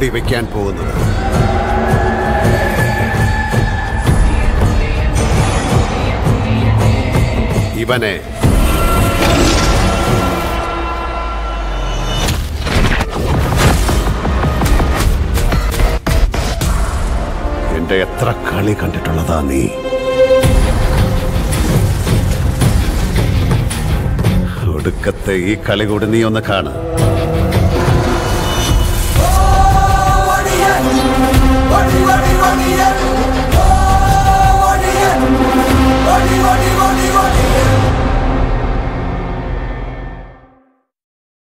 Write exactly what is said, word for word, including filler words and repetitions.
മൂടി വെക്കാൻ പോകുന്നത്. ഇവനെ എന്റെ എത്ര കളി കണ്ടിട്ടുള്ളതാ നീ? ഒടുക്കത്തെ ഈ കളി കൂടി നീ ഒന്ന് കാണുക.